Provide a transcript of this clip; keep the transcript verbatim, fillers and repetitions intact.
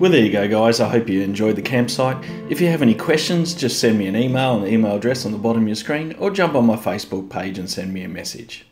Well, there you go, guys. I hope you enjoyed the campsite. If you have any questions, just send me an email on the email address on the bottom of your screen, or jump on my Facebook page and send me a message.